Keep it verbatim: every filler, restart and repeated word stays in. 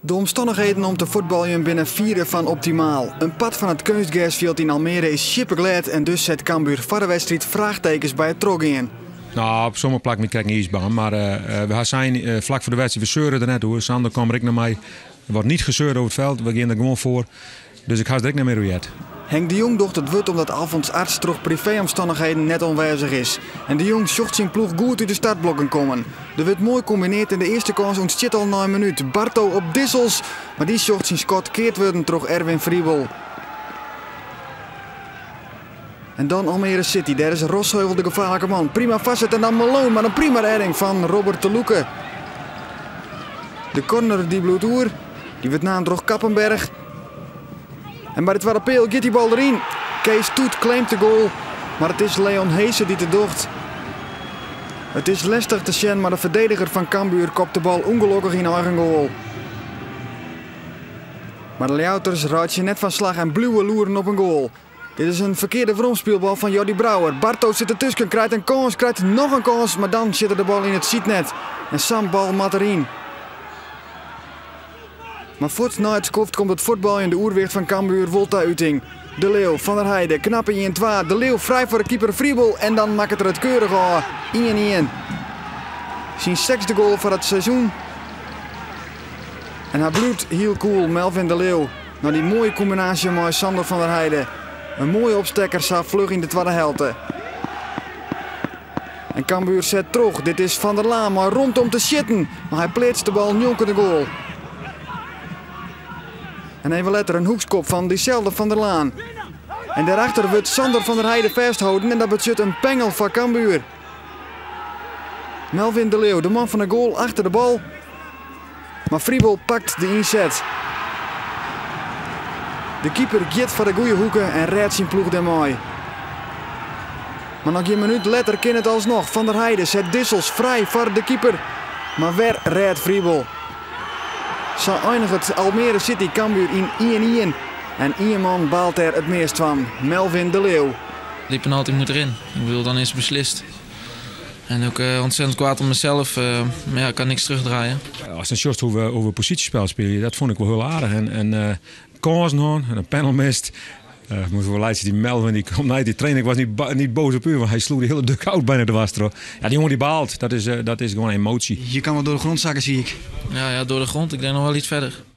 De omstandigheden om te voetballen binnen vieren van optimaal. Een pad van het kunstgasveld in Almere is superglad en dus zet Cambuur voor de wedstrijd vraagtekens bij het trog in. Nou, op sommige plekken kijk ik niet ijsbaan, maar uh, we zijn uh, vlak voor de wedstrijd, we zeuren er net door. Sander kwam ik naar mij, er wordt niet gezeurd over het veld, we gaan er gewoon voor. Dus ik ga direct naar Merujet. Henk de Jong docht het wut omdat Alfons Arts door privéomstandigheden net onwijzig is. En de Jong zocht zijn ploeg goed uit de startblokken komen. De wordt mooi combineert in de eerste kans ontstiet al na een minuut. Barto op Dissels, maar die zocht zijn schot keert worden terug Erwin Friebel. En dan Almere City, daar is Rosheuvel de gevaarlijke man. Prima vastzet en dan Malone, maar een prima redding van Robert de Loeke. De corner die bloedt oer, die wordt na door Kappenberg. En bij de tweede peel gaat die bal erin. Kees Toet claimt de goal, maar het is Leon Heesen die te docht. Het is lastig te zien, maar de verdediger van Cambuur kopt de bal ongelukkig in eigen goal. Maar de Leouters raadt je net van slag en bluwe loeren op een goal. Dit is een verkeerde vromspeelbal van Jordi Brouwer. Barto zit ertussen, krijgt een kans, krijgt nog een kans, maar dan zit er de bal in het zietnet. En Sam bal mat erin. Maar voort na het skoft komt het voetbal in de oerwicht van Cambuur Volta-uiting. De Leeuw, Van der Heijden, knappe in twee. De Leeuw vrij voor de keeper Friebel en dan maakt het er het keurig al. één één. Zijn zesde goal voor het seizoen. En hij bloedt heel cool, Melvin de Leeuw. Na die mooie combinatie met Sander van der Heijden. Een mooie opstekker zag vlug in de tweede helte. En Cambuur zet terug. Dit is Van der Laan, maar rondom te shitten. Maar hij pleetst de bal njonken de goal. En even later een hoekskop van diezelfde Van der Laan. En daarachter wordt Sander van der Heijden vasthouden en dat betekent een pengel van Cambuur. Melvin de Leeuw, de man van de goal, achter de bal. Maar Friebel pakt de inzet. De keeper giet voor de goede hoeken en redt zijn ploeg ermee. Maar nog een minuut later kan het alsnog. Van der Heijden zet Dissels vrij voor de keeper. Maar weer redt Friebel. Zo eindigt het Almere City Cambuur in één één. En één man baalt er het meest van. Melvin de Leeuw. Die penalty moet erin. Ik bedoel, dan is het beslist. En ook uh, ontzettend kwaad om mezelf. Uh, maar ja, ik kan niks terugdraaien. Als een short hoe we, hoe we positiespel spelen, dat vond ik wel heel aardig. En, en uh, kansen hoor, en een panel mist. Uh, ik moet wel leiden, die Melvin, die komt naar die training. Ik was niet, niet boos op u, want hij sloeg die hele dugout bijna de was. Ja, die jongen die baalt, dat is, uh, dat is gewoon emotie. Je kan wel door de grond zakken, zie ik. Ja, ja, door de grond. Ik denk nog wel iets verder.